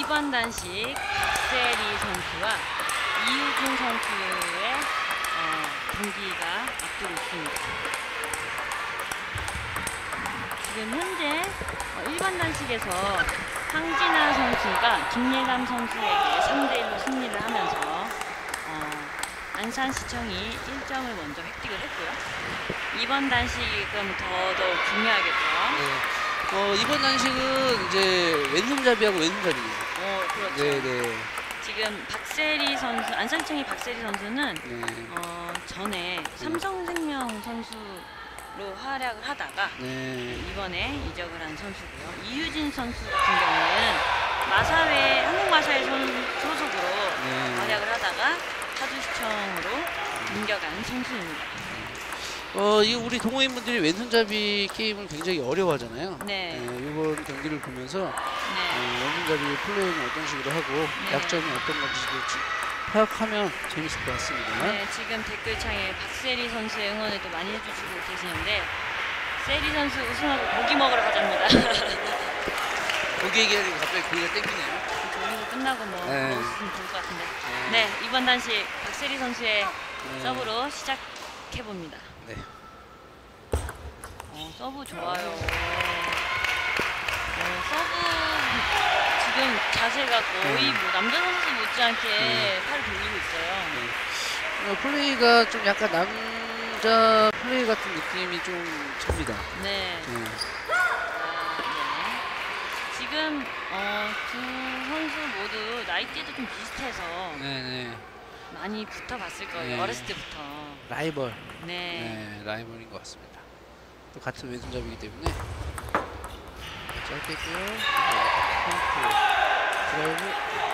1번 단식 박세리 선수와 이유진 선수의 경기가 앞두고 있습니다. 지금 현재 1번 단식에서 황진아 선수가 김예감 선수에게 3대1로 승리를 하면서 안산시청이 1점을 먼저 획득을 했고요. 2번 단식은 더더욱 중요하겠죠. 이번 단식은 이제 왼손잡이하고 왼손잡이에요. 그렇죠. 네네. 지금 박세리 선수, 안산시청의 박세리 선수는 전에 삼성생명 선수로 활약을 하다가 이번에 이적을 한 선수고요. 이유진 선수 같은 경우는 마사회, 한국마사회 소속으로 활약을 하다가 파주시청으로 옮겨간 선수입니다. 이 우리 동호인분들이 왼손잡이 게임을 굉장히 어려워하잖아요. 이번 경기를 보면서 왼손잡이 플레이는 어떤 식으로 하고 약점이 어떤 건지 파악하면 재밌을 것 같습니다. 네, 지금 댓글창에 박세리 선수의 응원을 또 많이 해주시고 계시는데 세리 선수 우승하고 고기 먹으러 가자입니다. 고기 얘기하니까 갑자기 고기가 땡기네요. 경기가 끝나고 먹었으면 좋을 것 같은데. 네, 이번 단식 박세리 선수의 서브로 시작해봅니다. 네. 서브 좋아요. 서브 지금 자세가 거의 남자 선수 못지않게 팔을 돌리고 있어요. 플레이가 좀 약간 남자 플레이 같은 느낌이 좀 찹니다. 지금 두 선수 모두 나이대도 좀 비슷해서 많이 붙어봤을 거예요. 어렸을 때부터. 라이벌. 라이벌인 것 같습니다. 또 같은 왼손잡이기 때문에 짧게 했고요. 드라이브.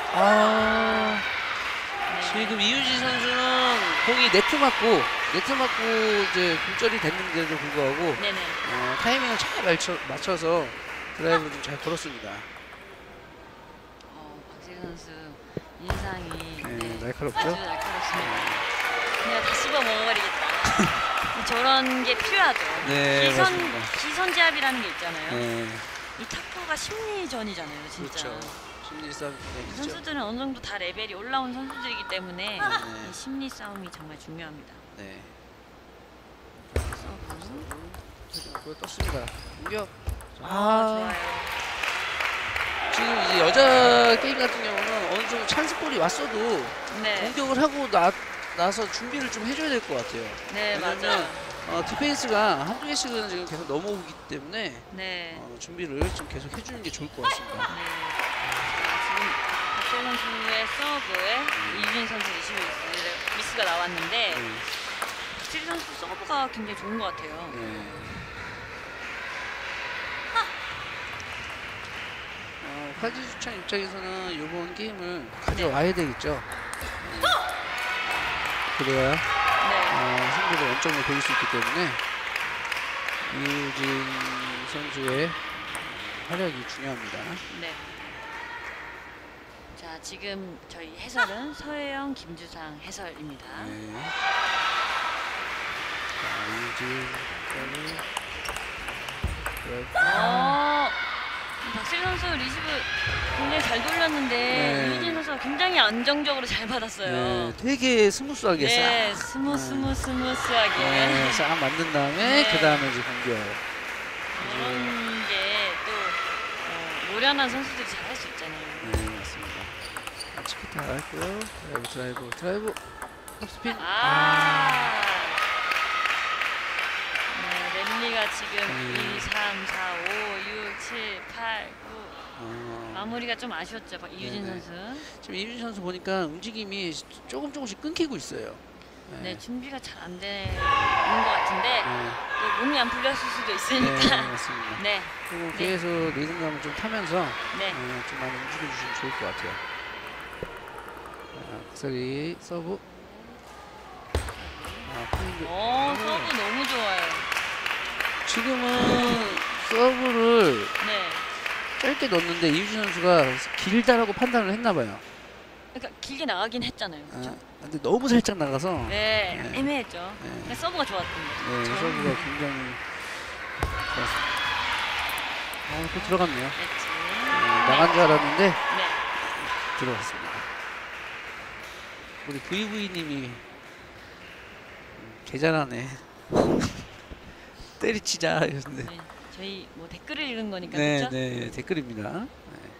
지금 이유진 선수는 공이 네트 맞고 이제 굴절이 됐는데도 불구하고 타이밍을 잘 맞춰서 드라이브를 좀 잘 걸었습니다. 박세리 선수 인상이 날카롭죠? 아주 날카롭습니다. 그냥 다 씹어 먹어버리겠다. 저런 게 필요하죠. 기선 제압이라는 게 있잖아요. 이 탁구가 심리전이잖아요, 진짜. 그렇죠. 심리 싸움. 선수들은 어느 정도 다 레벨이 올라온 선수들이기 때문에 이 심리 싸움이 정말 중요합니다. 서브 떴습니다. 공격. 좋아요. 지금 이제 여자 게임 같은 경우는 어느 정도 찬스볼이 왔어도 공격을 하고 나서 준비를 좀 해줘야 될 것 같아요. 맞아요. 디펜스가 한두 개씩은 지금 계속 넘어오기 때문에 준비를 좀 계속 해주는 게 좋을 것 같습니다. 지금 박세리 선수의 서브에 이유진 선수 리시브 미스가 나왔는데 박세리 선수 서브가 굉장히 좋은 것 같아요. 파주시청 입장에서는 이번 게임을 가져와야 되겠죠. 그래야 승부를 원점으로 돌릴 수 있기 때문에 이유진 선수의 활약이 중요합니다. 자, 지금 저희 해설은 서혜영, 김주상 해설입니다. 이유진 박세리 선수 리시브 굉장히 잘 돌렸는데 이유진 선수가 굉장히 안정적으로 잘 받았어요. 되게 스무스하게 스무스하게 싹 만든 다음에 그 다음에 이제 공격. 그런 게 또 노련한 선수들이 잘 할 수 있잖아요. 맞습니다. 치키타 했고요. 드라이브 톱스핀. 랠리가 지금 2, 3, 4, 5, 6, 7, 8, 9 마무리가 좀 아쉬웠죠, 이유진 선수. 지금 이유진 선수 보니까 움직임이 조금씩 끊기고 있어요. 준비가 잘 안 되는 것 같은데 또 몸이 안 풀렸을 수도 있으니까. 맞습니다. 그리고 계속 리듬감을 좀 타면서 좀 많이 움직여주시면 좋을 것 같아요. 박세리 서브. 서브 너무 좋아요. 지금은 서브를 짧게 넣었는데 이유진 선수가 길다라고 판단을 했나봐요. 그러니까 길게 나가긴 했잖아요. 그렇죠? 근데 너무 살짝 나가서 애매했죠. 서브가 좋았던 거죠. 서브가 굉장히 좋았습니다. 또 들어갔네요. 나간 줄 알았는데 들어갔습니다. 우리 VV님이 개잘하네. 때리치자 이러는데. 네, 저희 뭐 댓글을 읽은 거니까 네, 그렇죠? 네, 댓글입니다. 네.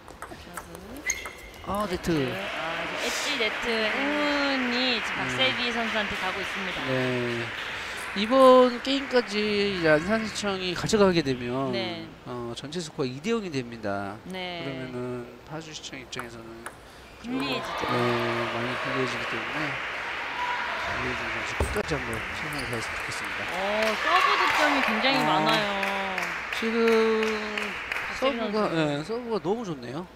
네트. 엣지 네트 행운이 지금 박세리 선수한테 가고 있습니다. 네. 이번 게임까지 안산시청이 가져가게 되면 네. 전체 스코어 2대0이 됩니다. 네. 그러면은 파주시청 입장에서는 불리해지죠. 네, 많이 불리해지기 때문에 이혜진 선수 끝까지 한번 최선을 다했으면 좋겠습니다. 서브 득점이 굉장히 많아요. 지금 서브가 너무 좋네요.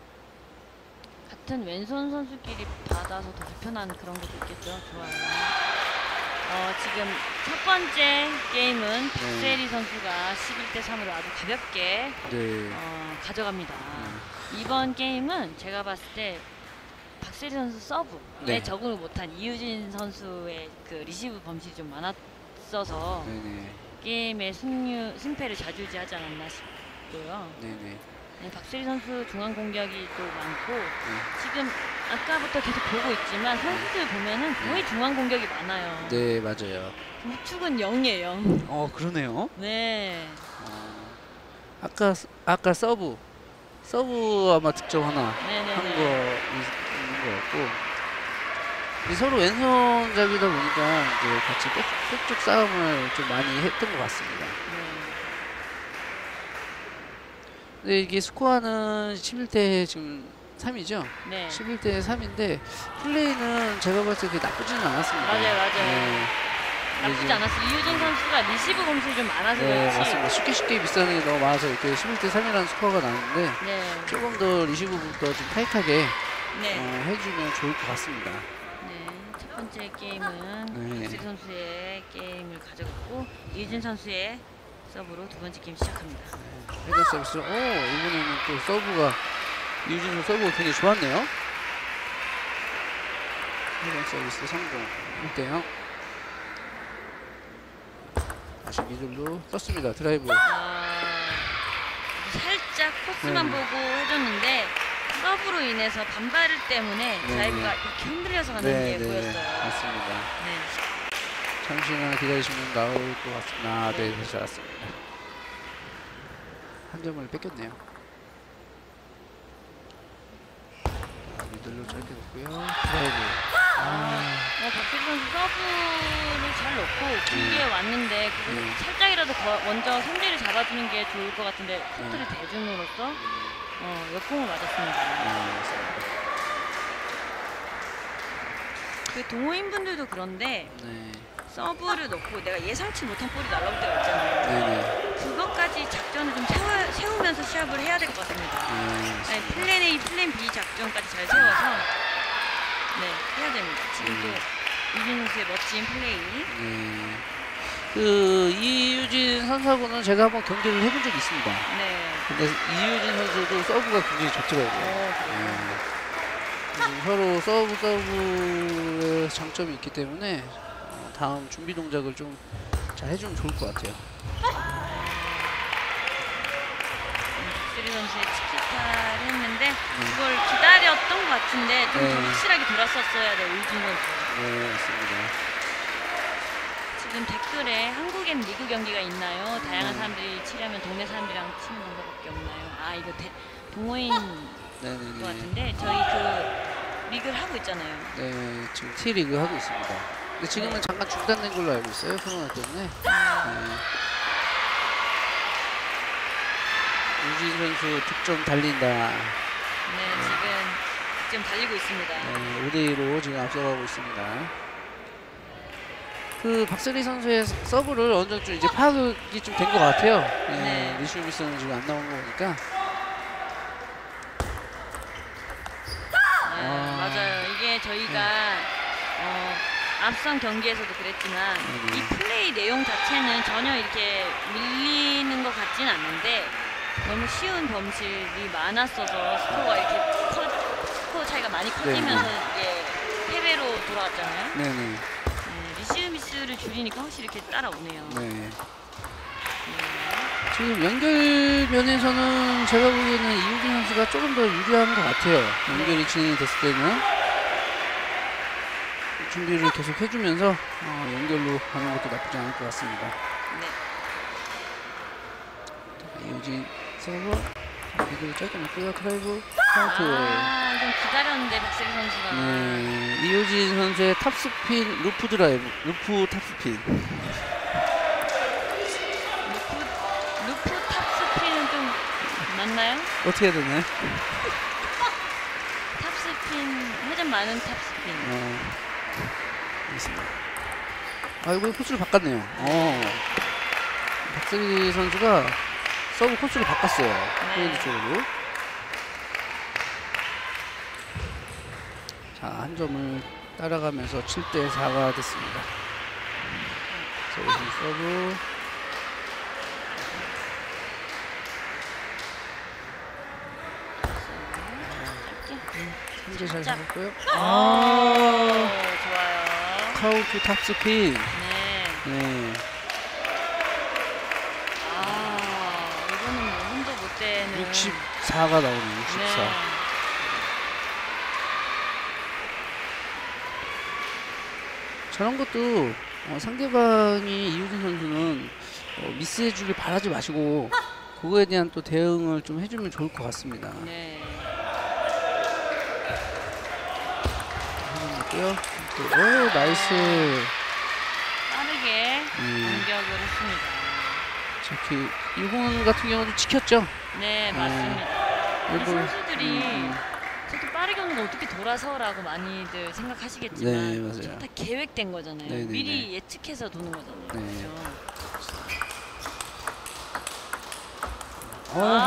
같은 왼손 선수끼리 받아서 더 불편한 그런 것도 있겠죠. 좋아요. 지금 첫 번째 게임은 박세리 선수가 11대3으로 아주 가볍게 가져갑니다. 이번 게임은 제가 봤을 때 박세리 선수 서브에 적응을 못한 이유진 선수의 그 리시브 범실이 좀 많았어서 게임의 승패를 좌지우지하지 않았나 싶고요. 네, 박세리 선수 중앙 공격이 또 많고 지금 아까부터 계속 보고 있지만 선수들 보면은 거의 중앙 공격이 많아요. 네, 맞아요. 우측은 0이에요. 그러네요. 네. 아까 서브 아마 득점 하나 한 거 있는 것 같고 서로 왼손잡이다 보니까 이제 같이 백쪽 싸움을 좀 많이 했던 것 같습니다. 근데 이게 스코어는 11대 지금 3이죠? 네. 11대 3인데 플레이는 제가 봤을 때 나쁘지는 않았습니다. 맞아요. 네. 나쁘지 않았어요. 이유진 선수가 리시브 범실이 좀 많아서 네, 그렇지. 맞습니다. 쉽게 비싸는 게 너무 많아서 이렇게 11대 3이라는 스코어가 나는데 조금 더 리시브부터 좀 타이트하게 해주면 좋을 것 같습니다. 네, 첫 번째 게임은 박세리 선수의 게임을 가져갔고 이유진 선수의 서브로 두 번째 게임 시작합니다. 헤더 서비스. 이번에는 또 서브가 이유진 선수 서브가 굉장히 좋았네요. 헤더 서비스 성공. 1대0. 다시 미들로 떴습니다. 드라이브. 살짝 코스만 보고 해줬는데 서브로 인해서 반발 때문에 드라이브가 이렇게 흔들려서 가는 게 보였어요. 맞습니다. 잠시만 기다리시면 나올 것 같습니다. 네, 다시 알았습니다. 한 점을 뺏겼네요. 미들로 짧게 놓고요. 드라이브. 박세리 선수 서브를 잘 넣고 길게 왔는데 살짝이라도 먼저 선제를 잡아주는 게 좋을 것 같은데 코트를 대줌으로써 역공을 맞았습니다. 그 동호인 분들도 그런데 서브를 넣고 내가 예상치 못한 볼이 날아올 때가 있잖아요. 그것까지 작전을 좀 세우면서 시합을 해야 될 것 같습니다. 플랜 A, 플랜 B 작전까지 잘 세워서 해야 됩니다. 지금 또 이유진 선수의 멋진 플레이. 그 이유진 선수하고는 제가 한번 경기를 해본 적이 있습니다. 근데 이유진 선수도 서브가 굉장히 좋더라고요. 서로 서브의 장점이 있기 때문에 다음 준비 동작을 좀 잘 해주면 좋을 것 같아요. 박세리 선수의 치키타를 했는데 그걸 기다렸던 것 같은데 좀 더 확실하게 돌았었어야 돼요. 이유진 선수. 네, 맞습니다. 지금 댓글에 한국엔 리그 경기가 있나요? 다양한 사람들이 치려면 동네 사람들이랑 치는 방법밖에 없나요? 이거 동호인 것 같은데 저희 그 리그를 하고 있잖아요. 네, 지금 T리그 하고 있습니다. 근데 지금은 잠깐 중단된 걸로 알고 있어요. 코로나 때문에. 유진 선수 득점 달린다. 지금 달리고 있습니다. 5대2로 지금 앞서가고 있습니다. 그 박세리 선수의 서브를 어느 정도 이제 파악이 좀 된 것 같아요. 리시브 미스는 지금 안 나온 거 보니까. 맞아요. 이게 저희가 앞선 경기에서도 그랬지만 이 플레이 내용 자체는 전혀 이렇게 밀리는 것 같진 않는데 너무 쉬운 범실이 많았어서 스코어가 이렇게 스코어 차이가 많이 커지면서 이게 패배로 돌아왔잖아요. 리시브 미스를 줄이니까 확실히 이렇게 따라오네요. 지금 연결 면에서는 제가 보기에는 이우진 선수가 조금 더 유리한 것 같아요. 연결이 진행이 됐을 때는 준비를 계속 해주면서 연결로 가는 것도 나쁘지 않을 것 같습니다. 네. 이우진 서브 미들 짧게 넣고요. 드라이브 카운트. 좀 기다렸는데 박세리 선수가. 네, 이우진 선수의 탑스핀 루프 드라이브, 루프 탑스핀. 루프 탑스핀은 좀 맞나요? 어떻게 해야 되나요? 탑스핀 회전 많은 탑스핀. 알겠습니다. 이거 코스를 바꿨네요. 박세리 선수가 서브 코스를 바꿨어요. 포인트 쪽으로. 자, 한 점을 따라가면서 7대 4가 됐습니다. 서브. 현재 잘 잡았고요. 좋아요. 카운트 탑스핀. 네. 이거는 뭐 힘도 못 되는. 64가 나오네요. 64. 네. 저런 것도 상대방이 이우진 선수는 미스해주길 바라지 마시고 그거에 대한 또 대응을 좀 해주면 좋을 것 같습니다. 네. 해줬고요. 오, 나이스. 빠르게 공격을 했습니다. 특히 일본 같은 경우도 지켰죠. 네, 맞습니다. 이 선수들이 저렇게 빠르게 오는 거 어떻게 돌아서라고 많이들 생각하시겠지만 네, 맞아요. 다 계획된 거잖아요. 네네네. 미리 예측해서 도는 거잖아요. 네. 그렇죠?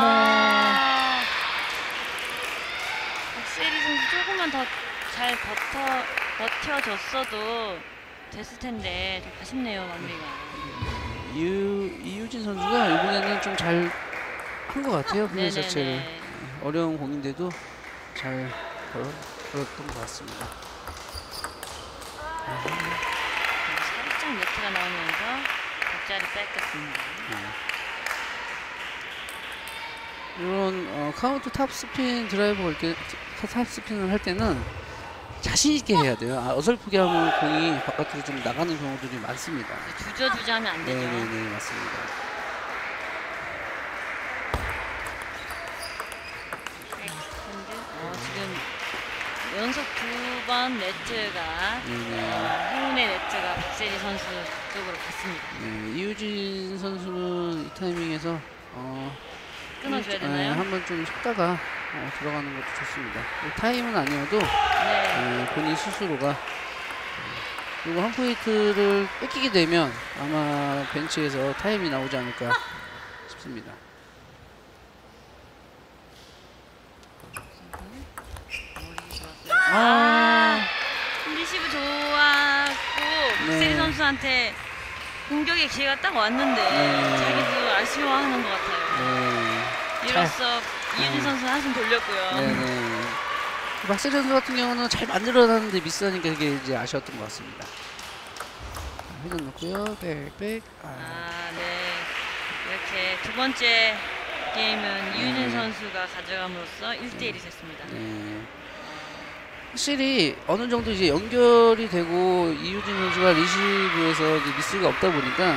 박세리 선수 조금만 더 잘 버텨줬어도 됐을 텐데 좀 아쉽네요, 마무리가. 이우진 선수가 이번에는 좀 잘 한 것 같아요. 플레이 자체를. 어려운 공인데도 잘 걸었던 것 같습니다. 살짝 네트가 나오면서 격자리 뺏겼습니다. 이런 카운트 탑스핀 드라이브 걸 때, 탑스핀을 할 때는 자신 있게 해야 돼요. 어설프게 하면 공이 바깥으로 좀 나가는 경우들이 많습니다. 주저주저 하면 안 되죠. 네네네, 맞습니다. 지금 연속 2번 네트가 행운의 네트가 박세리 선수 쪽으로 갔습니다. 네, 이우진 선수는 이 타이밍에서 끊어줘야 되나요? 한번 좀 쉬다가 들어가는 것도 좋습니다. 타임은 아니어도 본인 스스로가 그리고 한 포인트를 뺏기게 되면 아마 벤치에서 타임이 나오지 않을까 싶습니다. 리시브 좋았고 박세리 선수한테 공격의 기회가 딱 왔는데 자기도 아쉬워하는 것 같아요. 이로써 이우진 선수는 한숨 돌렸고요. 박세리 선수 같은 경우는 잘 만들어놨는데 미스하니까 그게 이제 아쉬웠던 것 같습니다. 회전 넣고요. 백. 네. 이렇게 두 번째 게임은 이우진 선수가 가져감으로써 1대1이 됐습니다. 확실히 어느 정도 이제 연결이 되고 이우진 선수가 리시브에서 이제 미스가 없다 보니까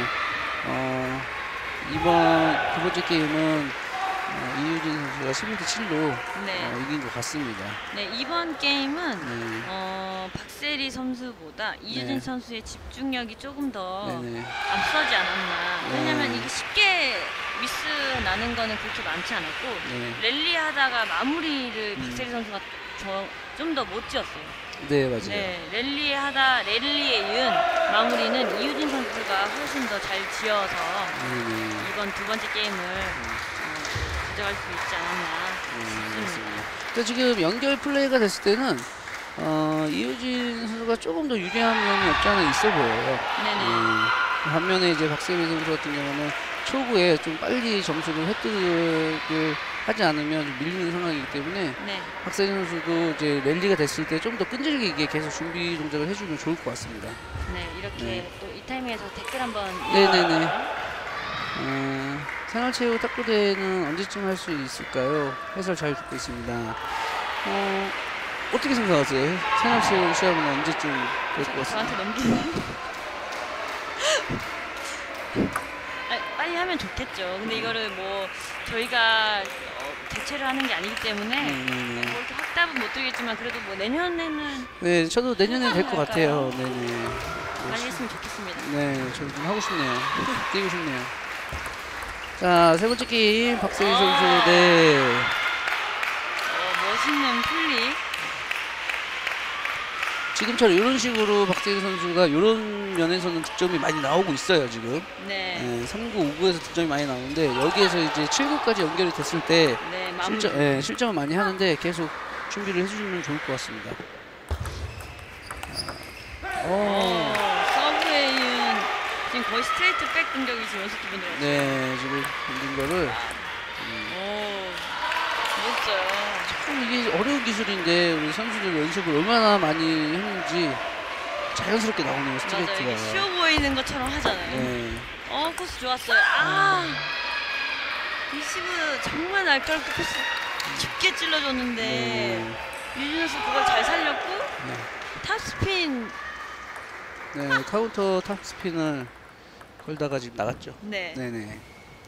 이번 두 번째 게임은 이우진 선수가 11대 7로 이긴 것 같습니다. 네, 이번 게임은 박세리 선수보다 이우진 선수의 집중력이 조금 더 앞서지 않았나. 왜냐면 이게 쉽게 미스 나는 거는 그렇게 많지 않았고 랠리하다가 마무리를 박세리 선수가 좀 더 못 지었어요. 네, 맞아요. 랠리에 이은 마무리는 이우진 선수가 훨씬 더 잘 지어서 이번 두 번째 게임을 가져갈 수 있지 않았나 싶습니다. 그러니까 지금 연결 플레이가 됐을 때는 이우진 선수가 조금 더 유리한 면이 없지 않아 있어 보여요. 반면에 이제 박세리 선수 같은 경우는 초구에 좀 빨리 점수를 획득을 하지 않으면 좀 밀리는 상황이기 때문에 박세리 선수도 이제 랠리가 됐을 때 좀 더 끈질기게 계속 준비 동작을 해주면 좋을 것 같습니다. 네, 이렇게 또 이 타이밍에서 댓글 한번 네네네. 생활체육 탁구대회는 언제쯤 할 수 있을까요? 해설 잘 듣고 있습니다. 어떻게 생각하세요? 생활체육 시합은 언제쯤 될 것 같습니다. 저한테 넘기는? 빨리 하면 좋겠죠. 근데 이거를 뭐 저희가 대체를 하는 게 아니기 때문에 뭐 이렇게 확답은 못 드리겠지만 그래도 뭐 내년에는 네, 저도 내년에 될 것 같아요. 네네. 빨리 했으면 좋겠습니다. 네, 저도 좀 하고 싶네요. 뛰고 싶네요. 자, 세 번째 게임 박세희 선수 네. 멋있는 플릭. 지금처럼 이런 식으로 박세희 선수가 이런 면에서는 득점이 많이 나오고 있어요 지금. 네. 3구, 5구에서 득점이 많이 나오는데 여기에서 이제 7구까지 연결이 됐을 때 실점을 많이 하는데 계속 준비를 해주시면 좋을 것 같습니다. 서브에 이은 지금 거의 스트레이트 백 공격이 지금 연속 2번 들어갔어요. 네, 지금 공긴 거를. 멋져요. 참 이게 어려운 기술인데 우리 선수들 연습을 얼마나 많이 했는지 자연스럽게 나오네요 스트레이트가. 맞아요. 이게 쉬워 보이는 것처럼 하잖아요. 네. 코스 좋았어요. 리시브 정말 날카롭게 코스 깊게 찔러줬는데 유진호 선수 그걸 잘 살렸고 탑스핀. 네, 카운터 탑스핀을 걸다가 지금 나갔죠. 네. 네네.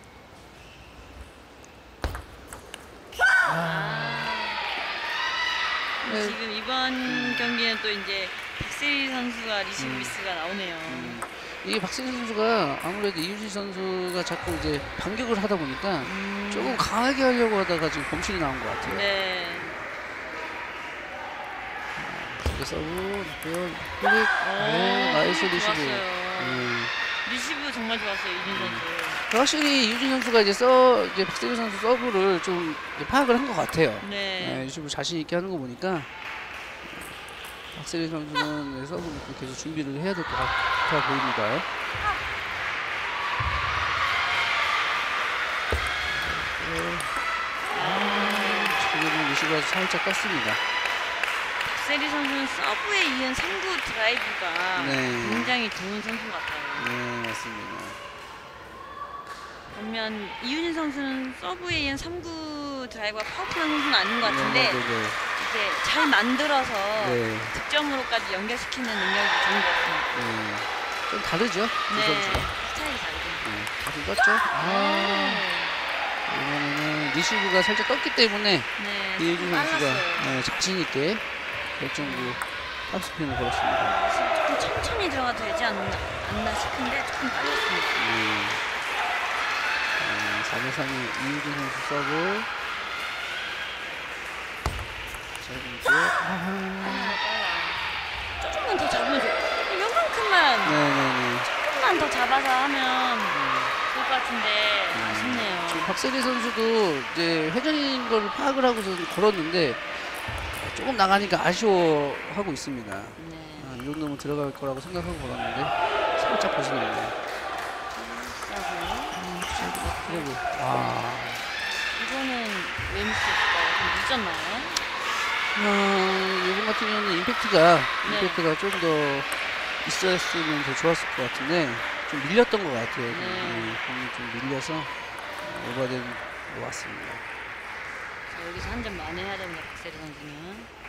지금 이번 경기는 또 이제 박세희 선수가 리시브 미스가 나오네요. 이게 박세희 선수가 아무래도 이유진 선수가 자꾸 이제 반격을 하다 보니까 조금 강하게 하려고 하다가 지금 범실이 나온 것 같아요. 네. 서브, 플릭, 나이스 리시브. 리시브 정말 좋았어요 이준 선수. 확실히 이유진 선수가 이제 박세희 선수 서브를 좀 파악을 한 것 같아요. 네. 리시브 자신 있게 하는 거 보니까 박세희 선수는 서브를 계속 준비를 해야 될 것 같아 보입니다. 지금은 리시브가 살짝 깠습니다. 박세리 선수는 서브에 이은 3구 드라이브가 굉장히 좋은 선수 같아요. 네, 맞습니다. 보면 이윤진 선수는 서브에 이은 3구 드라이브가 파워풀한 선수는 아닌 것 같은데 이제 잘 만들어서 득점으로까지 연결시키는 능력이 좋은 것 같습니다. 좀 다르죠? 이 선수가. 스타일이 다르죠. 잘 떴죠? 이번에는 리시브가 살짝 떴기 때문에 이윤진 선수가 자신 있게 결정구 탑스핀을 걸었습니다. 조금 천천히 들어가도 되지 않나 싶은데 조금 빨랐습니다. 4대3이 이유진 선수 서브. 조금만 더 잡으면 좋고 요만큼만 조금만 더 잡아서 하면 좋을 것 같은데 아쉽네요. 지금 박세리 선수도 이제 회전인 걸 파악을 하고서 걸었는데 조금 나가니까 아쉬워하고 있습니다. 이 정도면 들어갈 거라고 생각하고 걸었는데 살짝 벗어났네요. 이거는 왜 미스였을까요? 좀 늦었나요? 이번 같은 경우는 임팩트가 좀 더 있었으면 더 좋았을 것 같은데 좀 밀렸던 것 같아요. 공이 좀 밀려서 오버된 것 같습니다. 자, 여기서 한 점 만회해야 됩니다. 박세리 선수는.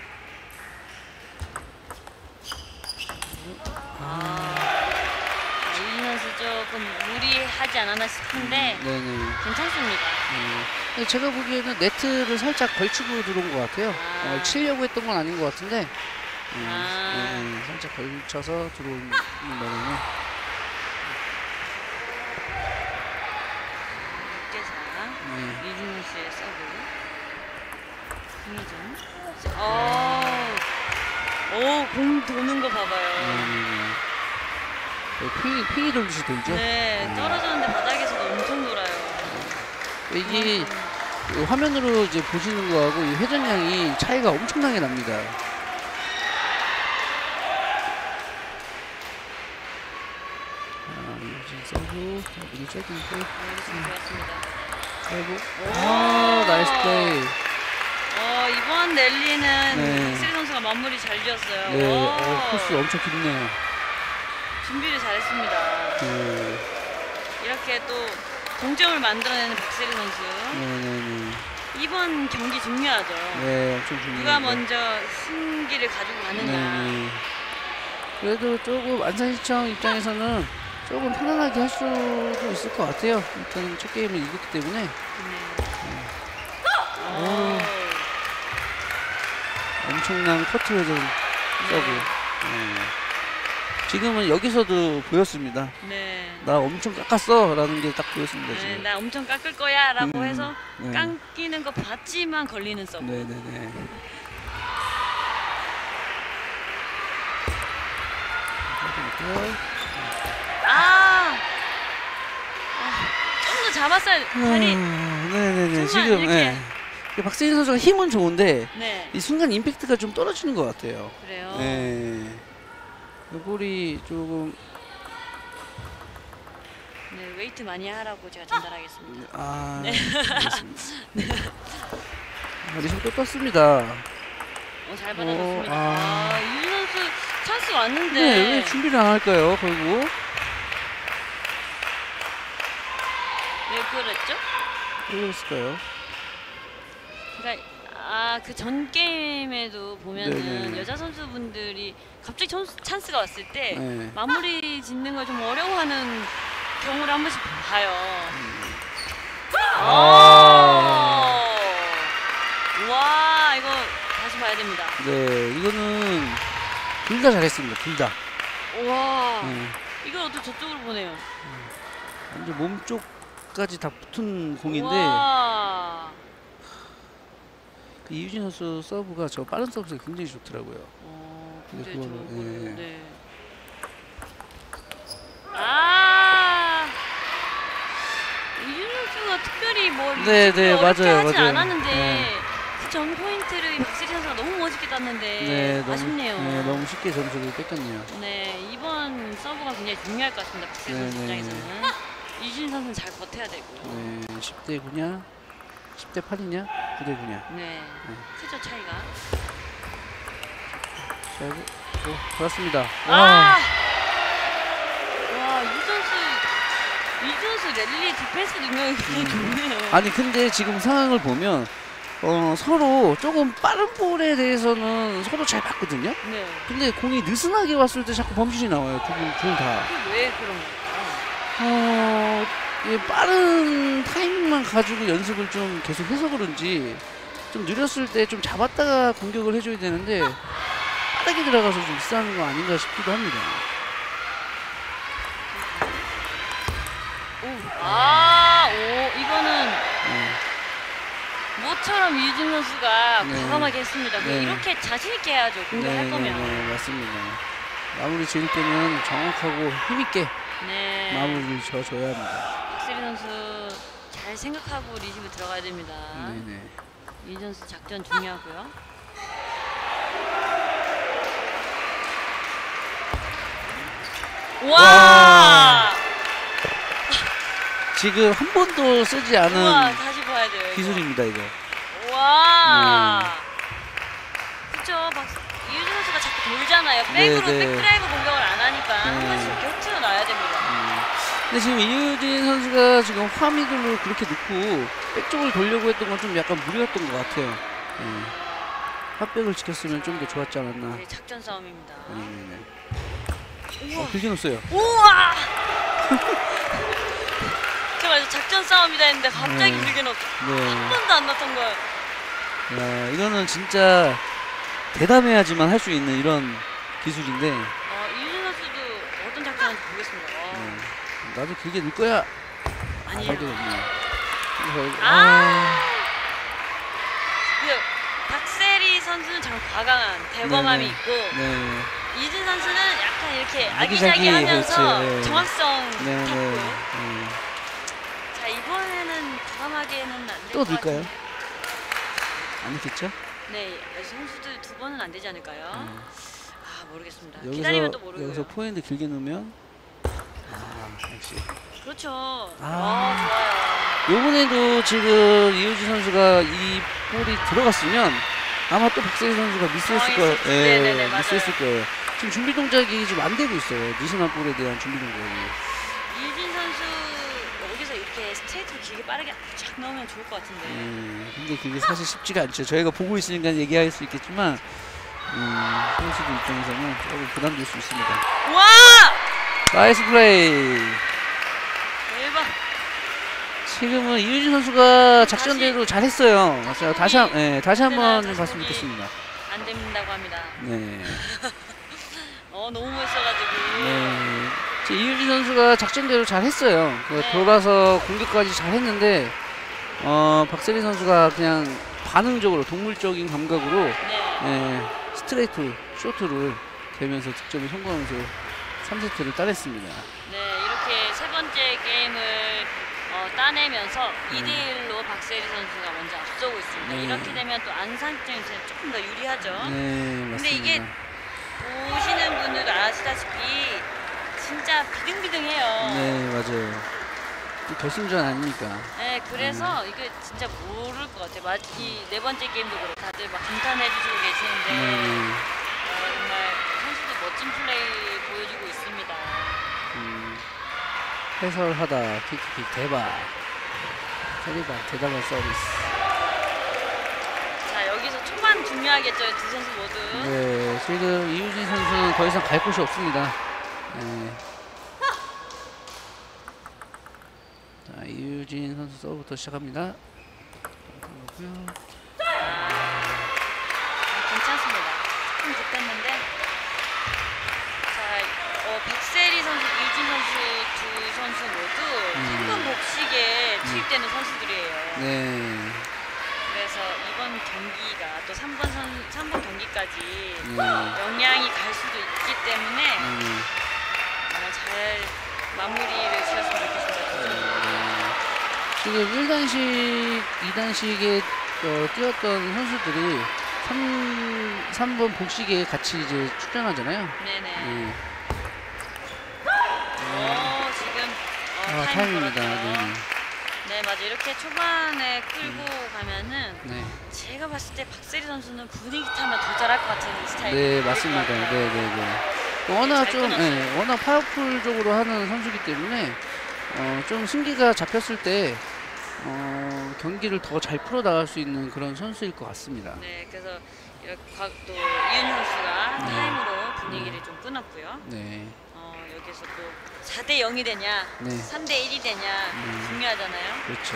이윤 선수 조금 무리하지 않았나 싶은데 괜찮습니다. 제가 보기에는 네트를 살짝 걸치고 들어온 것 같아요. 치려고 했던 건 아닌 것 같은데 살짝 걸쳐서 들어온 거네요. 6대4 이준호 씨의 서브. 공 도는 거 봐봐요. 핑이 돌듯이 돌죠? 네, 떨어졌는데 바닥에서도 엄청 돌아요. 이게 화면으로 이제 보시는 거하고 이 회전량이 차이가 엄청나게 납니다. 서브, 밀죠, 나이스 플레이. 이번 랠리는 박세리 선수가 마무리 잘 지었어요. 코스 엄청 깊네요. 준비를 잘했습니다. 이렇게 또 동점을 만들어내는 박세리 선수. 네네네. 이번 경기 중요하죠. 네, 엄청 중요해요. 누가 먼저 승기를 가지고 가느냐. 네네. 그래도 조금 안산시청 입장에서는 조금 편안하게 할 수도 있을 것 같아요. 일단 첫 게임을 이겼기 때문에. 네. 오. 엄청난 커트 회전 서브. 네. 지금은 여기서도 보였습니다. 네. 나 엄청 깎았어 라는 게 딱 보였습니다. 네, 지금. 나 엄청 깎을 거야 라고 해서 네. 깎이는 거 봤지만 걸리는 서브. 네네네. 좀 더 잡았어야 다리. 네네네. 지금 이렇게. 네. 박세진 선수가 힘은 좋은데 네. 이 순간 임팩트가 좀 떨어지는 것 같아요. 그래요. 네. 이 볼이 조금 네, 웨이트 많이 하라고 제가 전달하겠습니다. 네. 네. 알겠습니다. 리시브 또 떴습니다. 잘 받아줬습니다. 이준 선수 찬스 왔는데. 네, 왜 준비를 안 할까요, 결국? 왜 그랬죠? 왜 그랬을까요? 그러니까 그 전 게임에도 보면은 네네. 여자 선수분들이 갑자기 찬스가 왔을 때 네. 마무리 짓는 걸 좀 어려워하는 경우를 한 번씩 봐요. 와, 이거 다시 봐야 됩니다. 네, 이거는 둘 다 잘했습니다. 둘 다. 와, 네. 이걸 어떻게 저쪽으로 보내요? 완전 몸 쪽까지 다 붙은 공인데 와. 그 이유진 선수 서브가 저 빠른 서브가 굉장히 좋더라고요. 굉장히 그거는, 좋은 거예요. 네. 네. 이준 선수가 특별히 뭐 네, 어렵게 맞아요, 하진 맞아요. 않았는데 네. 그 전 포인트를 박세리 선수가 너무 멋있게 땄는데 네, 아쉽네요. 너무 쉽게 점수를 뺏겼네요. 네, 이번 서브가 굉장히 중요할 것 같습니다. 박세리 선수 네, 입장에서는 이준 선수는 잘 버텨야 되고요. 네, 10대 9냐, 10대 8이냐, 9대 9냐. 네, 크죠 차이가. 자, 좋았습니다. 와, 이 선수 랠리 디펜스 능력이 굉장히 좋네요. 아니 근데 지금 상황을 보면 서로 조금 빠른 볼에 대해서는 서로 잘 봤거든요. 네. 근데 공이 느슨하게 왔을 때 자꾸 범실이 나와요. 둘 다. 왜 그런 걸까요? 이 빠른 타이밍만 가지고 연습을 좀 계속 해서 그런지 좀 느렸을 때 좀 잡았다가 공격을 해줘야 되는데 빠르게 들어가서 좀 미스하는 거 아닌가 싶기도 합니다. 이거는 모처럼 이준 선수가 네. 과감하게 했습니다. 네. 이렇게 자신 있게 해야죠. 공격할 거면. 네, 맞습니다. 마무리 지을 때는 정확하고 힘있게 네. 마무리를 지어줘야 합니다. 박세리 선수 잘 생각하고 리시브 들어가야 됩니다. 네네. 이준 선수 작전 중요하고요. 와! 지금 한 번도 쓰지 않은 우와, 다시 봐야 돼요. 이거. 기술입니다, 이거. 와. 그쵸. 이유진 선수가 자꾸 돌잖아요. 백으로 네. 백드라이브 공격을 안 하니까 한 네. 번씩 이렇게 흩트러 놔야 됩니다. 근데 지금 이유진 선수가 지금 화미들로 그렇게 넣고 백쪽을 돌려고 했던 건 좀 약간 무리였던 것 같아요. 핫백을 지켰으면 좀 더 좋았지 않았나. 네, 작전 싸움입니다. 네네. 우와. 길게 넣었어요. 우와. 제가 작전 싸움이다 했는데 갑자기 네. 길게 넣었죠. 네. 한 번도 안 넣었던 거예요. 야, 이거는 진짜 대담해야지만 할 수 있는 이런 기술인데. 이유진 선수도 어떤 작전인지 보겠습니다. 나도 길게 넣을 거야. 아니에요. 그 박세리 선수는 정말 과감한 대범함이 네네. 있고 네. 이준 선수는 약간 이렇게 아기자기, 아기자기하면서 그렇지. 네. 정확성 네. 탔고. 네. 자, 이번에는 과감하게는 안 될 또 것 넣을까요? 같은데. 안 넣겠죠? 네, 선수들 두 번은 안 되지 않을까요? 모르겠습니다. 여기서, 기다리면 또 모르고요. 여기서 포핸드 길게 넣으면 역시. 그렇죠. 아. 좋아요. 요번에도 지금 이효지 선수가 이 볼이 들어갔으면 아마 또 박세희 선수가 미스했을 거예요. 네네네, 맞아요. 미스했을 거예요. 지금 준비 동작이 지금 안 되고 있어요. 느슨한 볼에 대한 준비 동작이. 이준 선수 여기서 이렇게 스트레이트로 길게 빠르게 쫙 넣으면 좋을 것 같은데. 근데 그게 사실 쉽지가 않죠. 저희가 보고 있으니까 얘기할 수 있겠지만 선수들 입장에서는 조금 부담될 수 있습니다. 와! 나이스 플레이. 대박. 지금은 이유진 선수가 작전대로 잘했어요. 자, 다시 한번 봤으면 좋겠습니다. 안 된다고 합니다. 네. 너무 멋있어가지고. 네. 이유진 선수가 작전대로 잘했어요. 네. 돌아서 공격까지 잘했는데 박세리 선수가 그냥 반응적으로 동물적인 감각으로 네. 스트레이트 쇼트를 대면서 득점에 성공하면서 3세트를 따냈습니다. 네, 이렇게 세 번째 게임을 따내면서 2대1로 박세리 선수가 먼저 앞서고 있습니다. 네. 이렇게 되면 또 안산 입장에서는 조금 더 유리하죠. 네, 맞습니다. 근데 이게 보시는 분들도 아시다시피 진짜 비등비등해요. 네, 맞아요. 결승전 아니니까. 네, 그래서 이게 진짜 모를 것 같아요. 이 네 번째 게임도 그렇고 다들 막 감탄해주시고 계시는데 정말 선수들 멋진 플레이 보여주고 있습니다. 해설하다 킥킥 대박. 대단한 서비스. 자, 여기서 초반 중요하겠죠, 두 선수 모두. 네, 지금 이유진 선수는 더 이상 갈 곳이 없습니다. 네. 자, 이유진 선수 서브부터 시작합니다. 괜찮습니다. 조금 급했는데. 자, 박세리 선수, 이유진 선수 두 선수 모두 3번 복식에 투입되는 선수들이에요. 네. 그래서 이번 경기가 또 3번 경기까지 영향이 갈 수도 있기 때문에 잘 마무리를 지었으면 좋겠습니다. 지금 1단식, 2단식에 뛰었던 선수들이 3번 복식에 같이 이제 출전하잖아요. 네네. 지금 타임입니다. 네, 맞아. 이렇게 초반에 끌고 가면은 네. 제가 봤을 때 박세리 선수는 분위기 타면 더 잘할 것 같은 스타일이에요. 네, 맞습니다. 워낙 파워풀적으로 하는 선수이기 때문에 좀 승기가 잡혔을 때 경기를 더 잘 풀어 나갈 수 있는 그런 선수일 것 같습니다. 네, 그래서 이렇게 또 이윤 선수가 타임으로 분위기를 좀 끊었고요. 네. 여기서 또 4대 0이 되냐, 3대 1이 되냐 중요하잖아요. 그렇죠.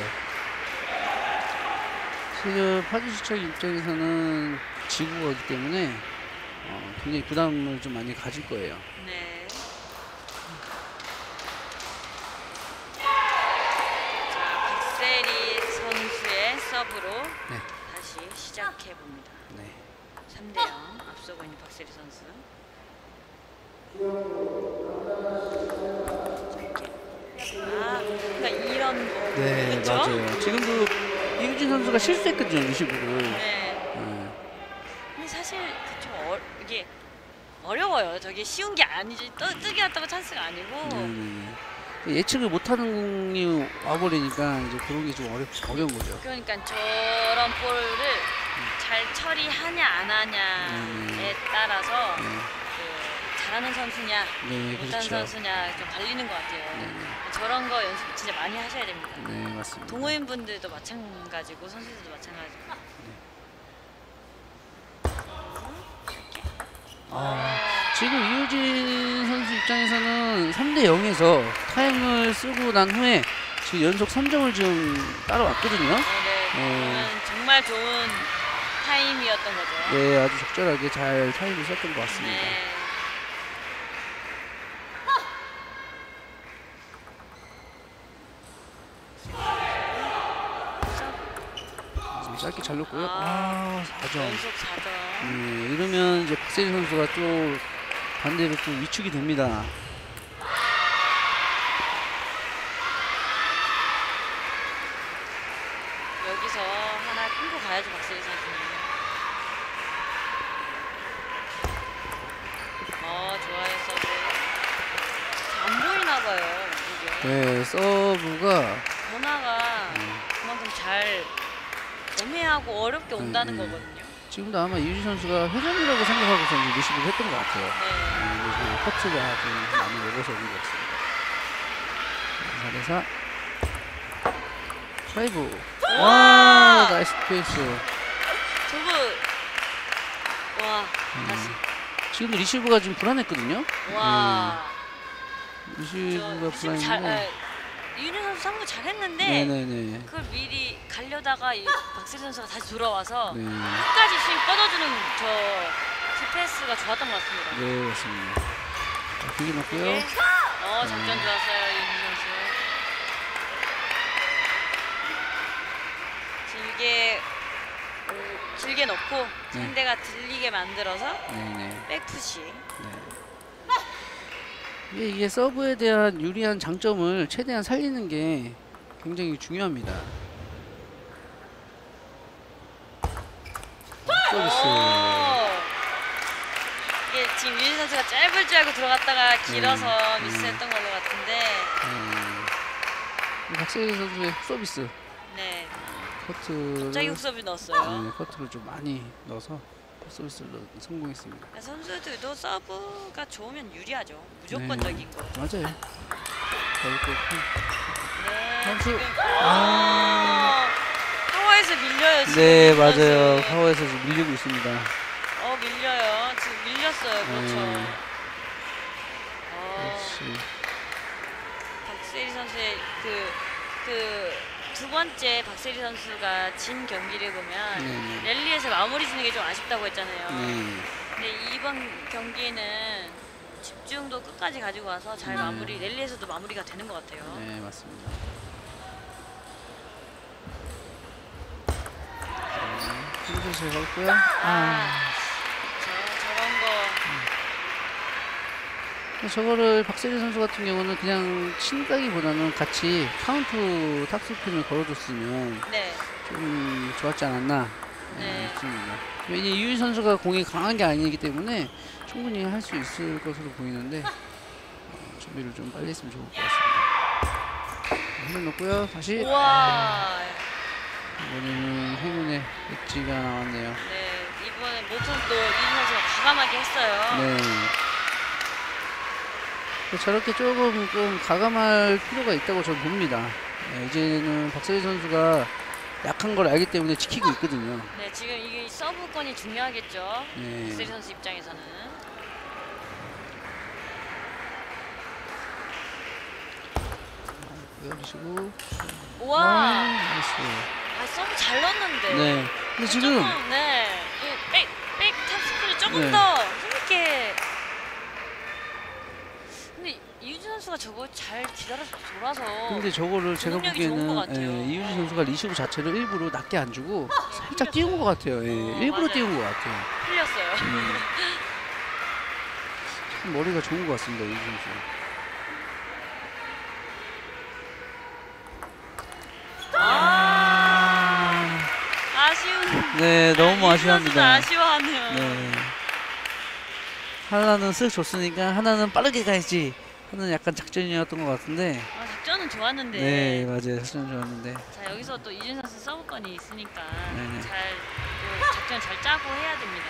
지금 파주시청 입장에서는 지고 가기 때문에 굉장히 부담을 좀 많이 가질 거예요. 네. 자, 박세리 선수의 서브로 다시 시작해 봅니다. 네. 3대 0 앞서고 있는 박세리 선수. 그러니까 이런 거. 네, 그쵸? 맞아요. 지금도 이유진 선수가 실수했거든요, 리시브를. 네. 근데 사실 이게 어려워요. 저게 쉬운 게 아니지. 뜨기 왔다고 찬스가 아니고. 예측을 못하는 공이 와버리니까 이제 그런 게 좀 어려운 거죠. 그러니까 저런 볼을 잘 처리하냐 안 하냐에 따라서 잘하는 선수냐 못하는 그렇죠. 선수냐 좀 갈리는 것 같아요. 저런 거 연습 진짜 많이 하셔야 됩니다. 네, 맞습니다. 동호인 분들도 마찬가지고 선수들도 마찬가지고. 지금 이효진 선수 입장에서는 3대 0에서 타임을 쓰고 난 후에 지금 연속 3점을 지금 따라왔거든요. 그러면 정말 좋은 타임이었던 거죠. 네, 아주 적절하게 잘 타임을 썼던 것 같습니다. 네. 짧게 잘 넣고요. 4점. 연속 4점. 이러면 이제 박세리 선수가 또 반대로 또 위축이 됩니다. 여기서 하나 끌고 가야죠, 박세리 선수는. 좋아요, 서브. 안 보이나 봐요, 이게. 네, 서브가 변화가 그만큼 잘 애매하고 어렵게 온다는 거거든요. 지금도 아마 이유진 선수가 회전이라고 생각하고서 이제 리시브를 했던 것 같아요. 네. 커트가 좀 많이 먹어서 오는 것 같습니다. 4대4. 드라이브. 와, 나이스 페이스. 저거 와 다시. 지금 리시브가 좀 불안했거든요. 와. 리시브가 불안했는데. 이윤희 선수 3구 잘했는데 네네네. 그걸 미리 가려다가 이 박세리 선수가 다시 돌아와서 네. 끝까지 스윙 뻗어주는 저 패스가 좋았던 것 같습니다. 네, 맞습니다. 길게 넣고요. 예. 작전 좋았어요 이윤희 선수. 길게 넣고 상대가 들리게 만들어서 백푸시. 이게 서브에 대한 유리한 장점을 최대한 살리는 게 굉장히 중요합니다. 서비스. 이게 지금 유진 선수가 짧을 줄 알고 들어갔다가 길어서 미스했던 걸로 같은데. 박세리 선수의 서비스. 네. 커트를 갑자기 훅서비 넣었어요. 네, 커트를 좀 많이 넣어서 서비스를 성공했습니다. 선수들도 서브가 좋으면 유리하죠. 무조건적인 거. 맞아요. 네. 선수. 지금 파워에서 밀려요. 지금 네, 맞아요. 파워에서 지금 밀리고 있습니다. 밀려요. 지금 밀렸어요. 그렇죠. 역시. 박세리 선수의 두 번째 박세리 선수가 진 경기를 보면 랠리에서 마무리 지는 게 좀 아쉽다고 했잖아요. 근데 이번 경기는 집중도 끝까지 가지고 와서 잘 마무리, 랠리에서도 마무리가 되는 것 같아요. 네, 맞습니다. 힘조절 걸고요. 저런 거. 저거를 박세리 선수 같은 경우는 그냥 친다기보다는 같이 카운트 탑스핀을 걸어줬으면 좀 좋았지 않았나 싶습니다. 왜냐면 이유희 선수가 공이 강한 게 아니기 때문에 충분히 할 수 있을 것으로 보이는데 준비를 좀 빨리 했으면 좋을 것 같습니다. 힘을 넣고요. 다시. 이번에는 행운의 엣지가 나왔네요. 네, 이번에 모턴도 이유희 선수가 과감하게 했어요. 저렇게 조금 좀 가감할 필요가 있다고 저는 봅니다. 이제는 박세리 선수가 약한 걸 알기 때문에 지키고 있거든요. 네, 지금 이게 서브권이 중요하겠죠. 박세리 선수 입장에서는. 열리시고. 우와. 나이스. 서브 잘 넣었는데. 네. 근데 지금 백 탑스피를 조금 더 힘있게. 근데 이유진 선수가 저거 잘 기다려서 돌아서. 근데 저거를 제가 보기에는 이유진 선수가 리시브 자체를 일부러 낮게 안 주고 살짝 띄운 것 같아요. 일부러 띄운 것 같아요. 흘렸어요. 참 머리가 좋은 것 같습니다, 이유진 선수. 아쉬운. 네, 너무 아쉬워합니다. 아쉬워하네요. 하나는 쓱 줬으니까 하나는 빠르게 가야지 하는 약간 작전이었던 것 같은데. 작전은 좋았는데. 네, 맞아요. 작전 좋았는데. 자, 여기서 또 이준 선수 서브권이 있으니까 또 작전 잘 짜고 해야 됩니다.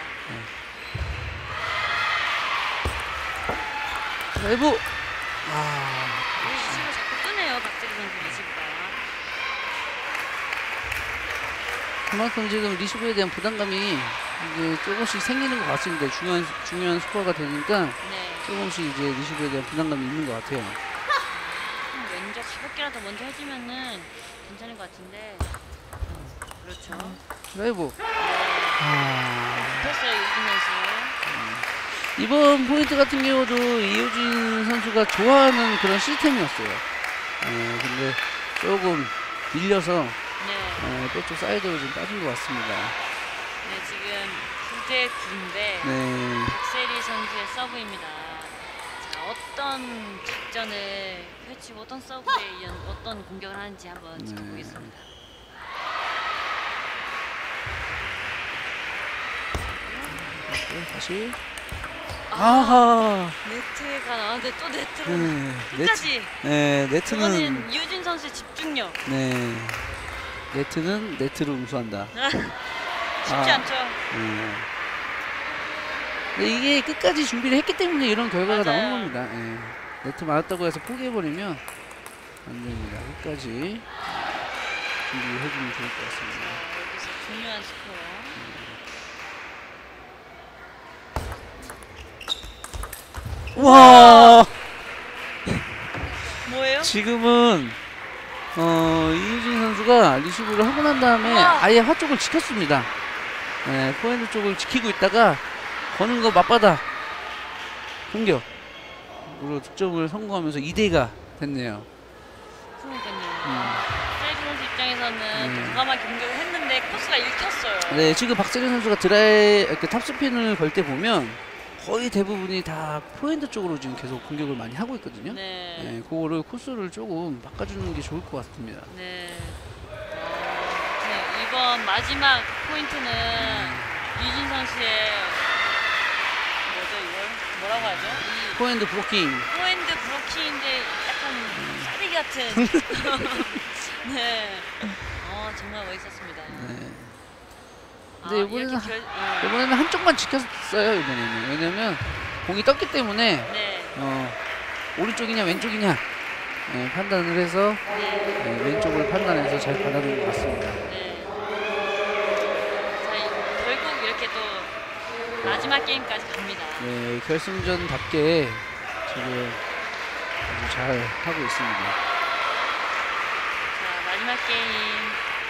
드라이브. 리시브 자꾸 뜨네요, 박세리 선수 리시브가. 그만큼 지금 리시브에 대한 부담감이 이제 조금씩 생기는 것 같습니다. 중요한 스코어가 되니까 조금씩 이제 리시브에 대한 부담감이 있는 것 같아요. 먼저 가볍게라도 먼저 해주면은 괜찮을 것 같은데. 그렇죠. 드라이브. 됐어요, 이효진 선수. 이번 포인트 같은 경우도 이효진 선수가 좋아하는 그런 시스템이었어요. 근데 조금 밀려서 백쪽 사이드로 좀 빠진 것 같습니다. 네, 지금 9대 9인데 박세리 선수의 서브입니다. 자, 어떤 작전을 펼치고 어떤 서브에 이은 어떤 공격을 하는지 한번 지켜보겠습니다. 다시. 네트가 나왔는데 또 네트로 끝까지. 네트는 이거는 이효진 선수의 집중력. 네트는 네트로 응수한다. 쉽지 않죠. 이게 끝까지 준비를 했기 때문에 이런 결과가 나오는 겁니다. 네트 맞았다고 해서 포기해버리면 안 됩니다. 끝까지. 준비해주면 좋을 것 같습니다. 여기서 중요한 스코어. 와! 뭐예요? 지금은 이유진 선수가 리시브를 하고 난 다음에 아예 화 쪽을 지켰습니다. 네, 포핸드 쪽을 지키고 있다가 거는 거 맞받아 공격으로 득점을 성공하면서 2대2가 됐네요. 그러니까요. 세리 선수 입장에서는 과감하게 공격을 했는데 코스가 읽혔어요. 네, 지금 박세리 선수가 탑스핀을 걸 때 보면 거의 대부분이 다 포핸드 쪽으로 지금 계속 공격을 많이 하고 있거든요. 네, 그거를 코스를 조금 바꿔주는 게 좋을 것 같습니다. 네. 네, 이번 마지막 포인트는 이진 선수의 뭐죠 이걸 뭐라고 하죠? 이 포핸드 브로킹. 포핸드 브로킹인데 약간 싸대기 같은. 네. 정말 멋있었습니다. 네. 근데 이번에는 한쪽만 지켰어요. 이번에는 왜냐면 공이 떴기 때문에 오른쪽이냐 왼쪽이냐 판단을 해서 왼쪽을 판단해서 잘 받아낸 것 같습니다. 네. 자, 결국 이렇게 또 마지막 게임까지 갑니다. 네, 결승전답게 지금 아주 잘 하고 있습니다. 자, 마지막 게임.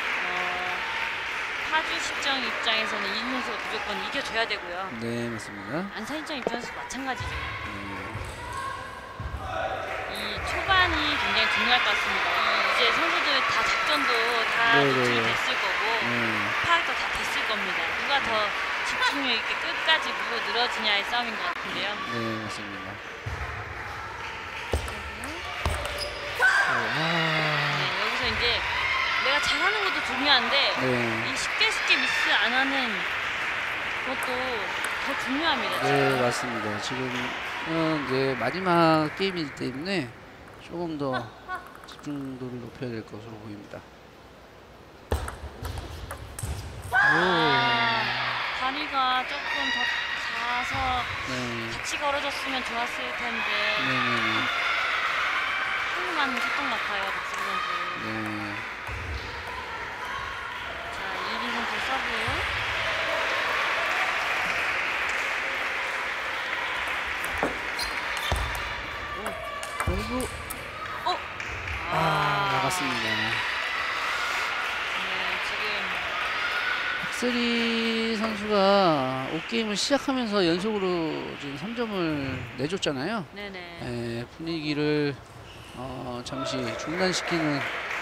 파주 시청 입장에서는 이진 선수가 무조건 이겨줘야 되고요. 네, 맞습니다. 안산 시청 입장에서 마찬가지죠. 이 초반이 굉장히 중요할 것 같습니다. 이제 선수들 다 작전도 다 노출이 됐을 거고 파악도 다 됐을 겁니다. 누가 더 집중력 있게 끝까지 물고 늘어지냐의 싸움인 것 같은데요. 네, 맞습니다. 여기서 이제 내가 잘하는 것도 중요한데 이 쉽게 미스 안 하는 것도 더 중요합니다. 네, 맞습니다. 지금은 이제 마지막 게임이기 때문에 조금 더 집중도를 높여야 될 것으로 보입니다. 다리가 조금 더 가서 같이 걸어줬으면 좋았을 텐데 한번만 했던 것 같아요, 박수빈 선수. 자, 이빈 선수 서브. 그리고 나갔습니다. 지금 박세리 선수가 5게임을 시작하면서 연속으로 지금 3점을 내줬잖아요. 분위기를 잠시 중단시키는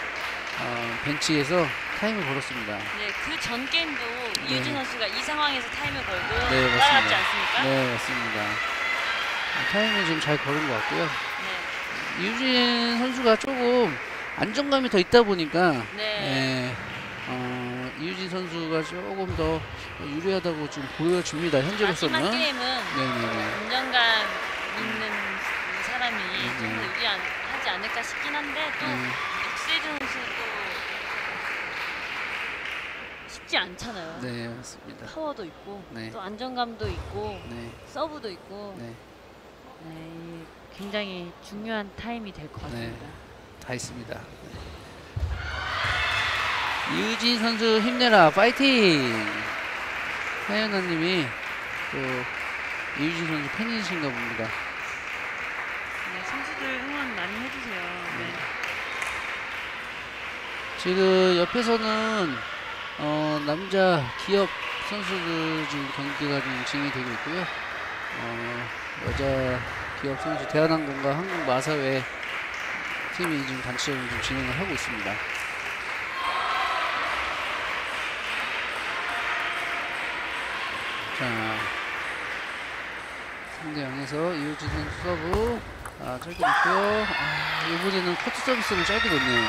벤치에서 타임을 걸었습니다. 네, 그 전 게임도 이유진 선수가 이 상황에서 타임을 걸고 맞습니다. 따라갔지 않습니까? 네, 맞습니다. 타임을 지금 잘 걸은 것 같고요. 이유진 선수가 조금 안정감이 더 있다 보니까 이유진 선수가 조금 더 유리하다고 지금 보여집니다. 현재로서는. 마지막 게임은 안정감 있는 사람이 좀 더 유리하지 않을까 싶긴 한데 또 박세리 선수도 쉽지 않잖아요. 네, 맞습니다. 파워도 있고 또 안정감도 있고 서브도 있고 굉장히 중요한 타임이 될 것 같습니다. 다 있습니다. 이유진 선수 힘내라, 파이팅! 하연아님이 또 이유진 선수 팬이신가 봅니다. 선수들 응원 많이 해주세요. 지금 옆에서는 남자 기업 선수들 지금 경기가 좀 진행이 되고 있고요. 여자 기업 선수 대한항공과 한국마사회 팀이 지금 단체전 좀 진행을 하고 있습니다. 자, 3대0에서 이호진 선수 서브 짧게 넣고요. 이번에는 커트 서비스를 짧게 넣네요.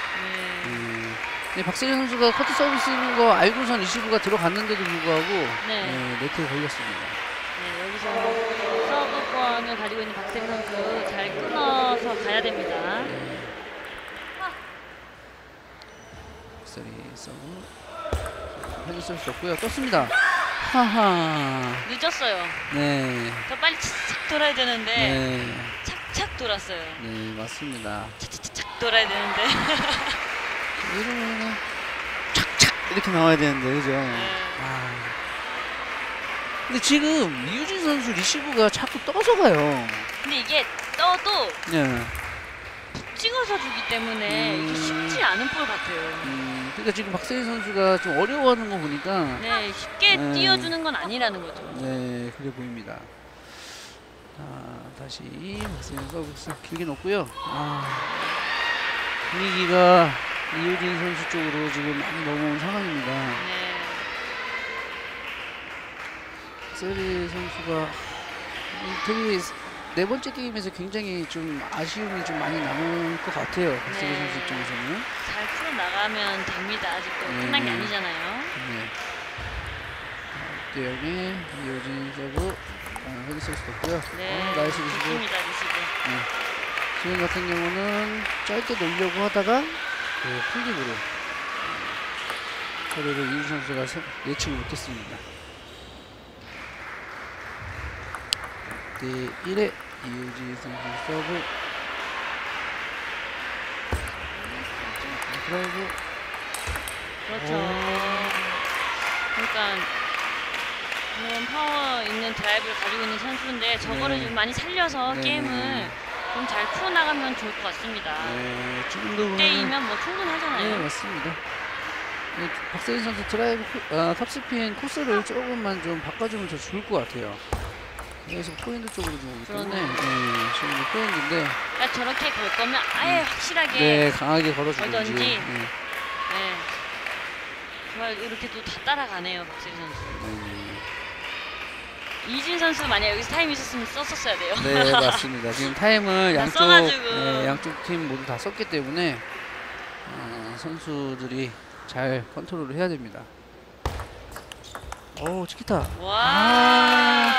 박세리 선수가 커트 서비스 쓰는 거 알고선 리시브가 들어갔는데도 불구하고 네트에 걸렸습니다. 여기서 서브권을 가지고 있는 박세리 선수 잘 끊어서 가야 됩니다. 박세리 서브 편히 쓸 수 없고요. 떴습니다. 하하. 늦었어요. 더 빨리 착착 돌아야 되는데 착착 돌았어요. 네, 맞습니다. 착착착 돌아야 되는데. 이러면은 이렇게 나와야 되는데, 그죠? 네. 아. 근데 지금 이유진 선수 리시브가 자꾸 떠서 가요. 근데 이게 떠도 네. 찍어서 주기 때문에 이게 쉽지 않은 볼 같아요. 그러니까 지금 박세리 선수가 좀 어려워하는 거 보니까 네, 쉽게 띄워주는 건 아니라는 거죠. 네, 그래 보입니다. 자, 다시 박세리 서비스 길게 놓고요. 분위기가 이효진 선수 쪽으로 지금 많이 넘어온 상황입니다. 네. 박세리 선수가 되게 네 번째 게임에서 굉장히 좀 아쉬움이 좀 많이 남을 것 같아요. 박세리 선수 입장에서는. 잘 풀어나가면 됩니다. 아직도 끝난 게 아니잖아요. 네. 대형의 이효진 서브 헤드 서비스 떴고요. 네. 나이스 리시브. 좋습니다, 리시브. 네. 지금 같은 경우는 짧게 놓으려고 하다가 풀립으로 저래를 이효진 선수가 예측을 못했습니다. 네, 1회 이효진 선수 서브 드라이브. 그렇죠. 그러니까 그런 파워 있는 드라이브를 가지고 있는 선수인데 저거를 좀 많이 살려서 게임을 좀 잘 풀어나가면 좋을 것 같습니다. 네, 지금도 6대2면 뭐 충분하잖아요. 네, 맞습니다. 네, 박세린 선수 드라이브 탑스핀 코스를 조금만 좀 바꿔주면 더 좋을 것 같아요. 그래서 포인트 쪽으로 좀 오기 때문에 지금 포인트인데 그러니까 저렇게 걸 거면 아예 확실하게 네, 강하게 걸어주든지. 걸던지. 네. 정말 이렇게 또 다 따라가네요, 박세리 선수. 이진 선수 만약 여기서 타임 있었으면 썼었어야 돼요. 네, 맞습니다. 지금 타임을 써가지고. 양쪽 팀 모두 다 썼기 때문에 선수들이 잘 컨트롤을 해야 됩니다. 오, 치키타. 와.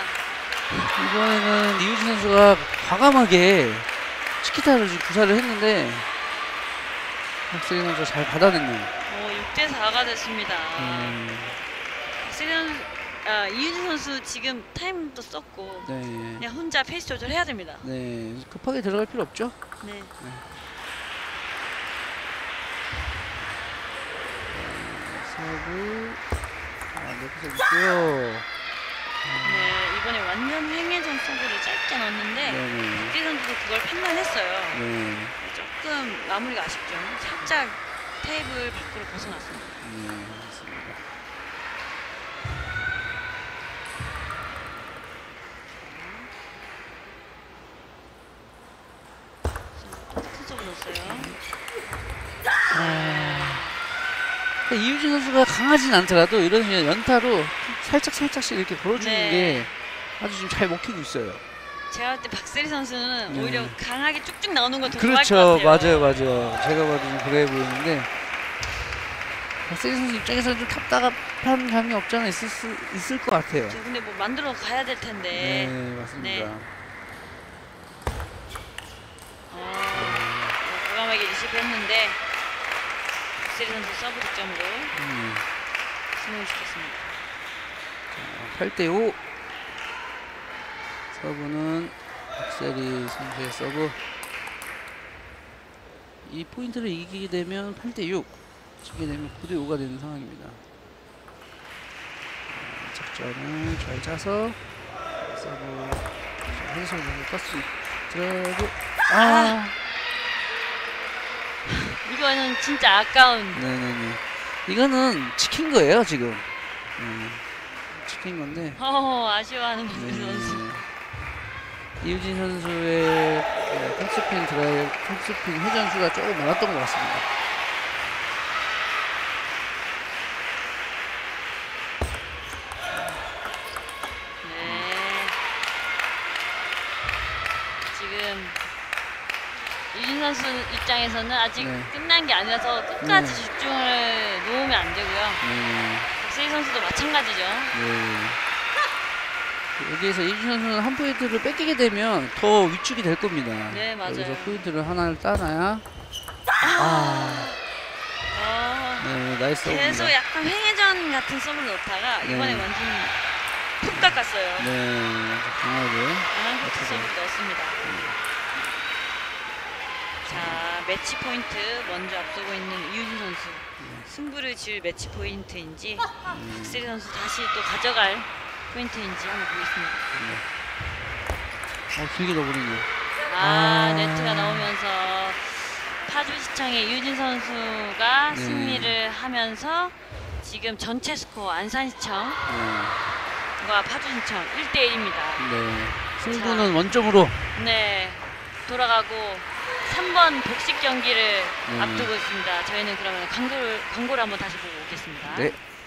이번에는 이유진 선수가 과감하게 치키타를 지금 구사를 했는데 박세리 선수가 잘 받아냈네요. 6대4가 됐습니다. 이유진 선수 지금 타임도 썼고 그냥 혼자 페이스 조절해야 됩니다. 네, 급하게 들어갈 필요 없죠. 네. 서브 높게 있고요. 네, 이번에 완전 횡회전 서브를 짧게 넣었는데 박지 선수도 그걸 판단했어요. 조금 마무리가 아쉽죠. 살짝 테이블 밖으로 벗어났습니다. 네, 맞습니다. 큰 서브 넣었어요. 이유진 선수가 강하진 않더라도 이런 식의 연타로 살짝씩 이렇게 걸어주는 게 아주 지금 잘 먹히고 있어요. 제가 볼 때 박세리 선수는 오히려 강하게 쭉쭉 나오는 걸 더 그렇죠. 좋아할 것 같아요. 맞아요. 제가 봐도 좀 그래 보이는데 박세리 선수 입장에서는 좀 답답한 감이 없지 않아 있을 것 같아요. 근데 뭐 만들어 가야 될 텐데. 네, 맞습니다. 과감하게 리시브했는데 박세리 선수 서브 득점으로 승리시켰습니다. 8대5 서브는 박세리 선수의 서브. 이 포인트를 이기게 되면 8대6, 지게 되면 9대5가 되는 상황입니다. 작전을 잘 짜서 서브 해설 선수 떴습니다. 드라이브. 이거는 진짜 아까운. 네네네. 이거는 치킨 거예요 지금. 치킨 건데. 아쉬워하는 박세리 선수. 이유진 선수의 톱스핀 드라이브, 톱스핀 회전수가 조금 많았던 것 같습니다. 지금 이유진 선수 입장에서는 아직 끝난 게 아니라서 끝까지 집중을 놓으면 안 되고요. 박세리 선수도 마찬가지죠. 여기에서 이유진 선수는 한 포인트를 뺏기게 되면 더 위축이 될 겁니다. 네, 맞아요. 여기서 포인트를 하나를 따놔야. 네, 나이스 서브입니다. 계속 약간 횡회전 같은 서브를 넣다가 이번에 완전 푹 깎았어요. 네, 강하게. 강한 코트 서브를 넣었습니다. 자, 매치 포인트 먼저 앞서고 있는 이유진 선수. 승부를 지을 매치 포인트인지 박세리 선수 다시 또 가져갈 포인트인지 한번 보겠습니다. 길게 넣어버리네요. 네트가 나오면서 파주시청의 이유진 선수가 승리를 하면서 지금 전체 스코어 안산시청과 파주시청 1대1입니다. 네. 승부는 원점으로. 네. 돌아가고 3번 복식 경기를 앞두고 있습니다. 저희는 그러면 광고를 한번 다시 보고 오겠습니다. 네.